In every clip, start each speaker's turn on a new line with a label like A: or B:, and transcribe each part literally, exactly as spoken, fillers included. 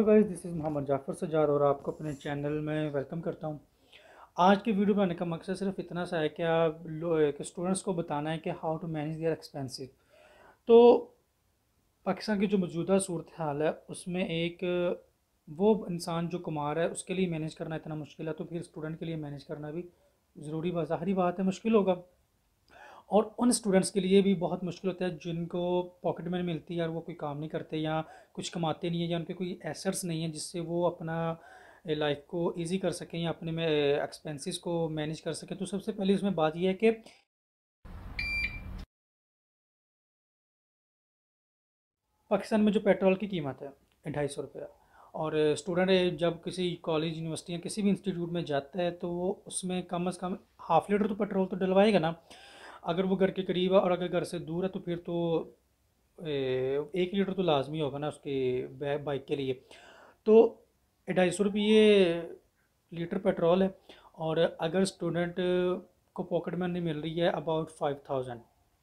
A: Hello guys, this is Mohammad Jafar Sajjad और आपको अपने चैनल में वेलकम करता हूं। आज की वीडियो बनाने का मकसद सिर्फ इतना सा है कि आप कि स्टूडेंट्स को बताना है कि how to manage their expenses. तो पाकिस्तान की जो मौजूदा सूरत हाल है उसमें एक वो इंसान जो कुमार है उसके लिए मैनेज करना इतना मुश्किल है, तो फिर स्टूडेंट के लिए मैनेज करना भी ज़रूरी ज़ाहिरी बात है मुश्किल होगा। और उन स्टूडेंट्स के लिए भी बहुत मुश्किल होता है जिनको पॉकेट मनी मिलती है और वो कोई काम नहीं करते या कुछ कमाते नहीं है या उनके कोई एसेट्स नहीं है जिससे वो अपना लाइफ को इजी कर सकें या अपने में एक्सपेंसेस को मैनेज कर सकें। तो सबसे पहले इसमें बात यह है कि पाकिस्तान में जो पेट्रोल की कीमत है ढाई सौ रुपया, और स्टूडेंट जब किसी कॉलेज यूनिवर्सिटी या किसी भी इंस्टीट्यूट में जाता है तो वो उसमें कम अज़ कम हाफ़ लीटर तो पेट्रोल तो डलवाएगा ना। अगर वो घर के करीब है और अगर घर से दूर है तो फिर तो ए, एक लीटर तो लाजमी होगा ना उसके बाइक के लिए। तो ढाई सौ रुपये लीटर पेट्रोल है, और अगर स्टूडेंट को पॉकेट मनी मिल रही है अबाउट फाइव थाउजेंड,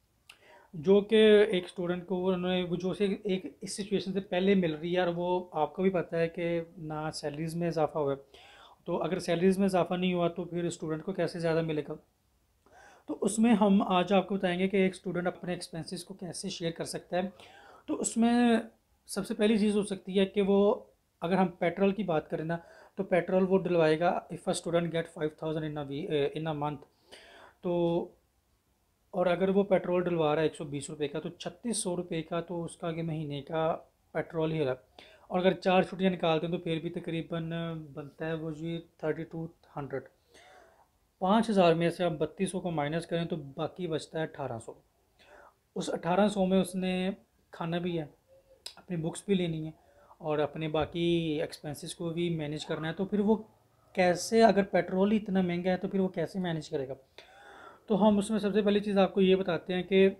A: जो कि एक स्टूडेंट को उन्होंने वो जो से एक इस सिचुएशन से पहले मिल रही है और वो आपको भी पता है कि ना सैलरीज़ में इजाफा हुआ है। तो अगर सैलरीज़ में इजाफा नहीं हुआ तो फिर स्टूडेंट को कैसे ज़्यादा मिलेगा। तो उसमें हम आज आपको बताएंगे कि एक स्टूडेंट अपने एक्सपेंसेस को कैसे शेयर कर सकता है। तो उसमें सबसे पहली चीज़ हो सकती है कि वो, अगर हम पेट्रोल की बात करें ना, तो पेट्रोल वो डलवाएगा if a student get five thousand in we in a month. तो और अगर वो पेट्रोल डलवा रहा है एक सौ बीस रुपये का, तो छत्तीस सौ रुपये का तो उसका आगे महीने का पेट्रोल ही है। और अगर चार छुट्टियाँ निकालते हैं तो फिर भी तकरीबन बनता है वो जी थर्टी टू हंड्रेड। पाँच हज़ार में से आप बत्तीस सौ को माइनस करें तो बाकी बचता है अठारह सौ। उस अठारह सौ में उसने खाना भी है, अपनी बुक्स भी लेनी है और अपने बाकी एक्सपेंसेस को भी मैनेज करना है। तो फिर वो कैसे, अगर पेट्रोल ही इतना महंगा है तो फिर वो कैसे मैनेज करेगा। तो हम उसमें सबसे पहली चीज़ आपको ये बताते हैं कि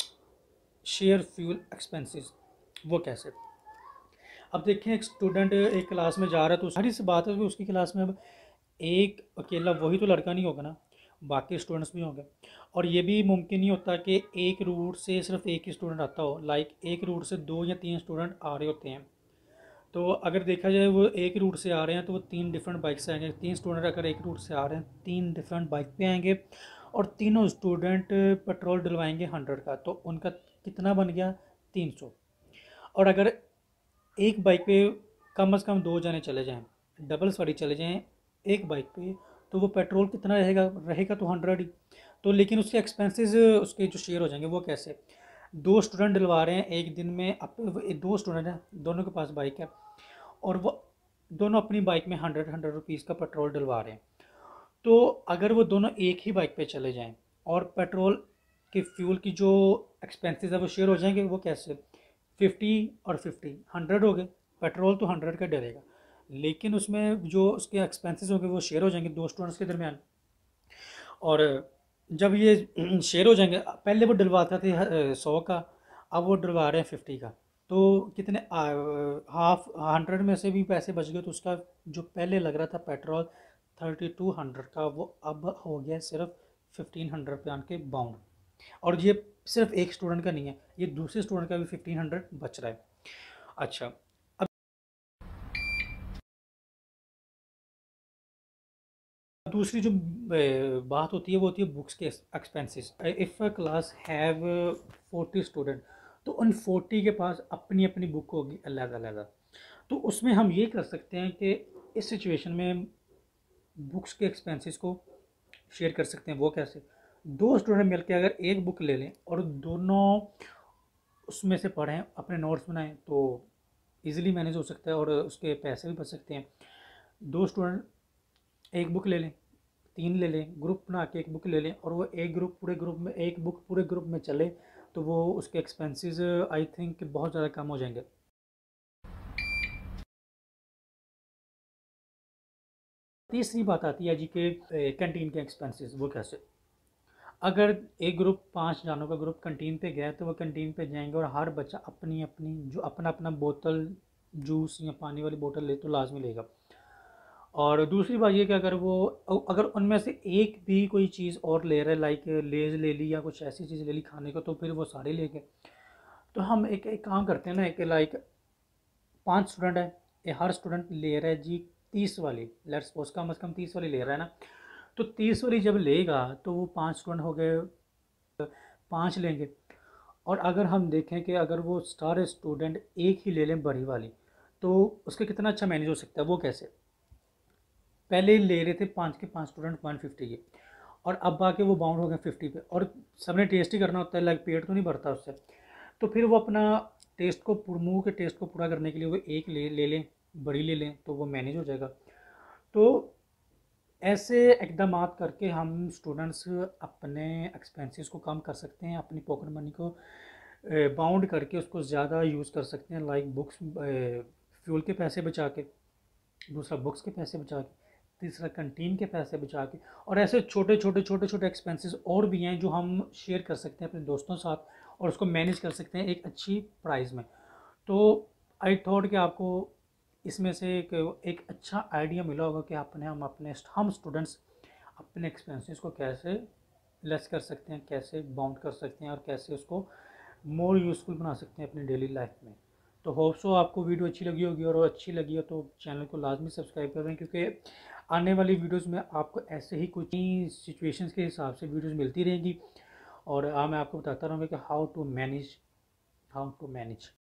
A: शेयर फ्यूल एक्सपेंसेस वो कैसे। अब देखें, एक स्टूडेंट एक क्लास में जा रहा है तो सारी सी बात है कि उसकी क्लास में अब एक अकेला वही तो लड़का नहीं होगा ना, बाकी स्टूडेंट्स भी होंगे। और ये भी मुमकिन नहीं होता कि एक रूट से सिर्फ एक ही स्टूडेंट आता हो, लाइक एक रूट से दो या तीन स्टूडेंट आ रहे होते हैं। तो अगर देखा जाए वो एक रूट से आ रहे हैं तो वो तीन डिफरेंट बाइक से आएंगे। तीन स्टूडेंट अगर एक रूट से आ रहे हैं तीन डिफरेंट बाइक पे आएंगे और तीनों स्टूडेंट पेट्रोल डलवाएंगे हंड्रेड का, तो उनका कितना बन गया, तीन सौ। और अगर एक बाइक पे कम अज़ कम दो जने चले जाएं, डबल सवारी चले जाएं एक बाइक पे, तो वो पेट्रोल कितना रहेगा, रहेगा तो हंड्रेड ही। तो लेकिन उसके एक्सपेंसेस उसके जो शेयर हो जाएंगे वो कैसे। दो स्टूडेंट डलवा रहे हैं एक दिन में, अप दो स्टूडेंट हैं, दोनों के पास बाइक है और वो दोनों अपनी बाइक में हंड्रेड हंड्रेड रुपीज़ का पेट्रोल डलवा रहे हैं। तो अगर वो दोनों एक ही बाइक पे चले जाएं और पेट्रोल के फ्यूल की जो एक्सपेंसेस है वो शेयर हो जाएंगे, वो कैसे, फिफ्टी और फिफ्टी हंड्रेड हो गए। पेट्रोल तो हंड्रेड का डलेगा लेकिन उसमें जो उसके एक्सपेंसेस होंगे वो शेयर हो जाएंगे दो स्टूडेंट्स के दरमियान। और जब ये शेयर हो जाएंगे, पहले वो डलवाते थे सौ का, अब वो डलवा रहे हैं फिफ्टी का, तो कितने हाफ हंड्रेड में से भी पैसे बच गए। तो उसका जो पहले लग रहा था पेट्रोल थर्टी टू हंड्रेड का, वो अब हो गया सिर्फ फिफ्टीन हंड्रेड पे आके बाउंड। और ये सिर्फ एक स्टूडेंट का नहीं है, ये दूसरे स्टूडेंट का भी फिफ्टीन हंड्रेड बच रहा है। अच्छा, दूसरी जो ए, बात होती है वो होती है बुक्स के expenses. If a class have forty student, तो उन फोर्टी के पास अपनी अपनी बुक होगी अलग अलग। तो उसमें हम ये कर सकते हैं कि इस सिचुएशन में बुक्स के एक्सपेंसेस को शेयर कर सकते हैं। वो कैसे, दो स्टूडेंट मिलकर अगर एक बुक ले लें और दोनों उसमें से पढ़ें, अपने नोट्स बनाएं, तो इजीली मैनेज हो सकता है और उसके पैसे भी बच सकते हैं। दो स्टूडेंट एक बुक ले लें, तीन ले लें, ग्रुप बना के एक बुक ले लें और वो एक ग्रुप पूरे ग्रुप में एक बुक पूरे ग्रुप में चले, तो वो उसके एक्सपेंसेस आई थिंक बहुत ज़्यादा कम हो जाएंगे। तीसरी बात आती है जी के कैंटीन के एक्सपेंसेस वो कैसे। अगर एक ग्रुप पाँच जानों का ग्रुप कैंटीन पे गया तो वो कैंटीन पे जाएंगे और हर बच्चा अपनी अपनी जो अपना अपना बोतल जूस या पानी वाली बोतल ले तो लाजमी लेगा। और दूसरी बात ये कि अगर वो अगर उनमें से एक भी कोई चीज़ और ले रहा है, लाइक लेज ले ली या कुछ ऐसी चीज़ ले ली खाने को, तो फिर वो सारे ले गए। तो हम एक एक काम करते हैं ना, एक लाइक पांच स्टूडेंट है, ये हर स्टूडेंट ले रहा है जी तीस वाली, लेट्स सपोज कम से कम तीस वाली ले रहा है ना, तो तीस वाली जब लेगा तो वो पाँच स्टूडेंट हो गए, पाँच लेंगे। और अगर हम देखें कि अगर वो सारे स्टूडेंट एक ही ले लें बड़ी वाली, तो उसका कितना अच्छा मैनेज हो सकता है। वो कैसे, पहले ले रहे थे पाँच के पाँच स्टूडेंट वन फिफ्टी के, और अब आके वो बाउंड हो गए फिफ्टी पे, और सबने टेस्ट ही करना होता है, लाइक पेट तो नहीं भरता उससे। तो फिर वो अपना टेस्ट को मुंह के टेस्ट को पूरा करने के लिए वो एक ले ले लें, बड़ी ले लें, तो वो मैनेज हो जाएगा। तो ऐसे इकदाम करके हम स्टूडेंट्स अपने एक्सपेंसेस को कम कर सकते हैं, अपनी पॉकेट मनी को बाउंड करके उसको ज़्यादा यूज़ कर सकते हैं, लाइक बुक्स, फ्यूल के पैसे बचा के, दूसरा बुक्स के पैसे बचा के, तीसरा कंटीन के पैसे बचा के। और ऐसे छोटे छोटे छोटे छोटे एक्सपेंसेस और भी हैं जो हम शेयर कर सकते हैं अपने दोस्तों के साथ, और उसको मैनेज कर सकते हैं एक अच्छी प्राइस में। तो आई थॉट कि आपको इसमें से एक एक अच्छा आइडिया मिला होगा कि अपने हम अपने हम स्टूडेंट्स अपने एक्सपेंसेस को कैसे लेस कर सकते हैं, कैसे बाउंड कर सकते हैं, और कैसे उसको मोर यूज़फुल बना सकते हैं अपनी डेली लाइफ में। तो होप सो आपको वीडियो अच्छी लगी होगी, और अच्छी लगी हो तो चैनल को लाजमी सब्सक्राइब करें, क्योंकि आने वाली वीडियोस में आपको ऐसे ही कुछ ही सिचुएशंस के हिसाब से वीडियोस मिलती रहेंगी, और हाँ मैं आपको बताता रहूँगा कि how to manage how to manage